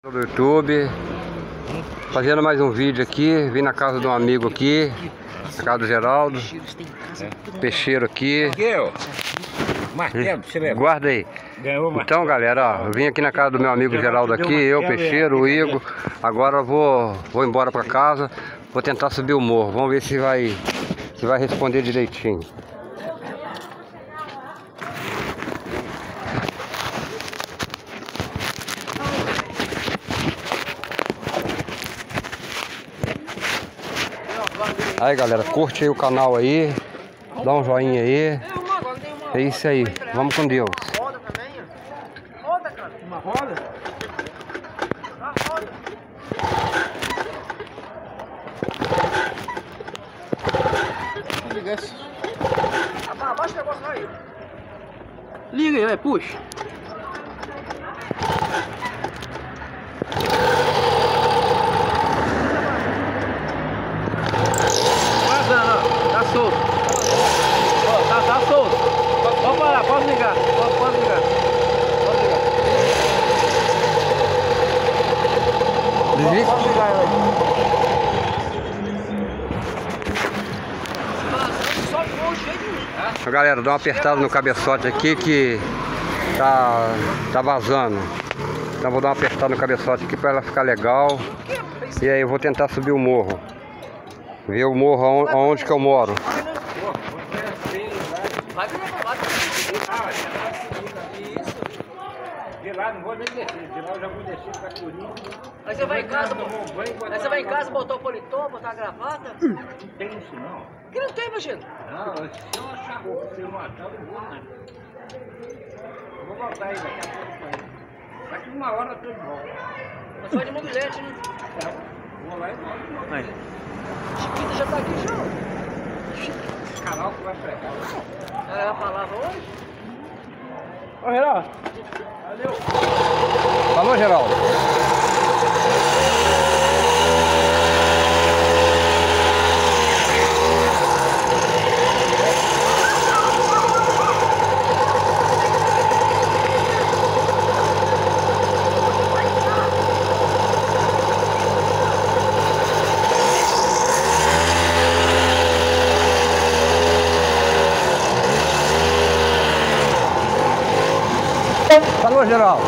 Do YouTube, fazendo mais um vídeo aqui. Vim na casa de um amigo aqui, na casa do Geraldo. Peixeiro aqui. Guarda aí. Então, galera, ó, eu vim aqui na casa do meu amigo Geraldo aqui, eu, Peixeiro, o Igor. Agora eu vou embora pra casa. Vou tentar subir o morro. Vamos ver se vai responder direitinho. Aí, galera, curte aí o canal aí, dá um joinha aí. É isso aí, vamos com Deus. Roda também, ó. Roda, cara. Uma roda? Ah, roda. Liga esse. Abaixa o negócio aí. Liga aí, vai, puxa. Tá solto. Ó, tá solto. Pode parar, pode ligar. Pode ligar. Desliga. Pode ligar ela aí. Galera, dá uma apertada no cabeçote aqui que tá vazando. Então vou dar uma apertada no cabeçote aqui para ela ficar legal. E aí eu vou tentar subir o morro. Ver o morro aonde que eu moro. Vai vir pra lá. De lá não vou nem descer, de lá eu já vou descer pra Corinthians. Aí você vai em casa, botar o paletó, botar a gravata. Não tem isso não. Que não tem, imagina. Não, se eu achar roupa pra você matar, eu não vou nada. Eu vou voltar aí daqui a pouco. Daqui uma hora eu tô de volta. Mas você vai de mobilete, né? Vou lá e volto. Aí. Chiquita já tá aqui já. Canal que vai pegar. Ela é a palavra hoje? Ô, Geraldo. Valeu. Falou, Geraldo. Falou, Geraldo.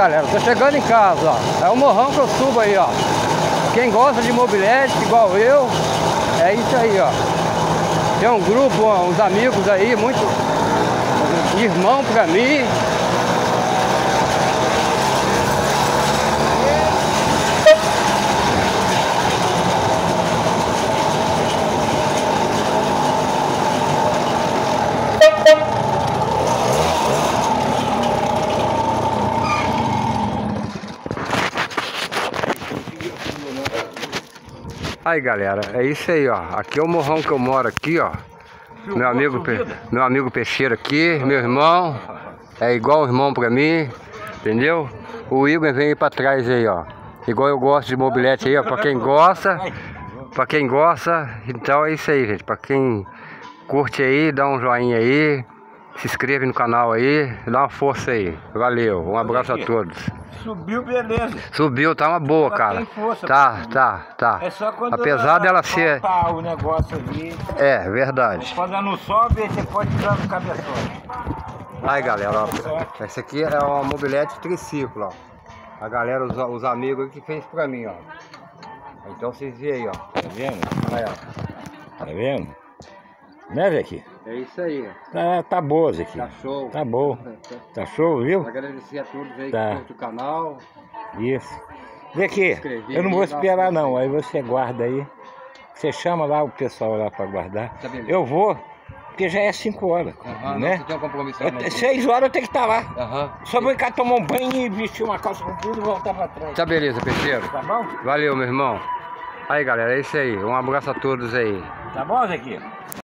galera, tô chegando em casa, ó. É o morrão que eu subo aí, ó. Quem gosta de mobilete, igual eu, é isso aí, ó. Tem um grupo, uns amigos aí, muito irmão pra mim. Aí galera, é isso aí, ó. Aqui é o morrão que eu moro aqui, ó. Meu amigo peixeiro aqui, meu irmão. É igual o irmão pra mim, entendeu? O Igor vem aí pra trás aí, ó. Igual eu gosto de mobilete aí, ó. Pra quem gosta, então é isso aí, gente. Pra quem curte aí, dá um joinha aí. Se inscreve no canal aí, dá uma força aí. Valeu, um abraço a todos. Subiu, beleza. Subiu, tá uma boa, Ela cara. tem força, Tá. É só quando apesar dela ser... o negócio ali. É, verdade. Quando ela não sobe, você pode tirar no cabeçote. Aí galera, ó. Esse aqui é uma mobilete triciclo, ó. A galera, os amigos que fez pra mim, ó. Então vocês veem aí, ó. Tá vendo? Aí, ó. Tá vendo? Né, Zequi? É isso aí. Tá boa, Zequi. Tá show. Tá bom. Tá show, viu? Agradecer a todos aí Tá. que curtem o canal. Isso. Zequi, eu não vou esperar não. Aí você guarda aí. Você chama lá o pessoal lá pra guardar. Tá beleza. Eu vou, porque já é 5 horas, né? Você tem um compromisso, né? 6 horas eu tenho que estar lá. Aham. Só vou cá tomar um banho e vestir uma calça comprida e voltar pra trás. Tá beleza, peixeiro. Tá bom? Valeu, meu irmão. Aí galera, é isso aí. Um abraço a todos aí. Tá bom, Zequi?